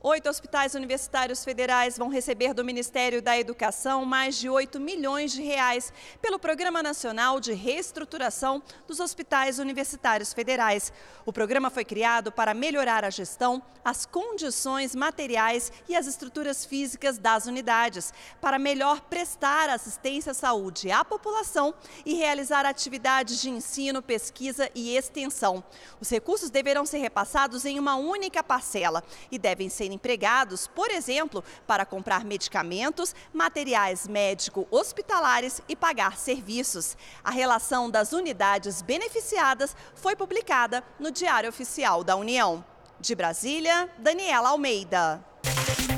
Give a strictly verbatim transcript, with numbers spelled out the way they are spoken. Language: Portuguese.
Oito hospitais universitários federais vão receber do Ministério da Educação mais de oito milhões de reais pelo Programa Nacional de Reestruturação dos Hospitais Universitários Federais. O programa foi criado para melhorar a gestão, as condições materiais e as estruturas físicas das unidades, para melhor prestar assistência à saúde à população e realizar atividades de ensino, pesquisa e extensão. Os recursos deverão ser repassados em uma única parcela e devem ser empregados, por exemplo, para comprar medicamentos, materiais médico-hospitalares e pagar serviços. A relação das unidades beneficiadas foi publicada no Diário Oficial da União. De Brasília, Daniela Almeida.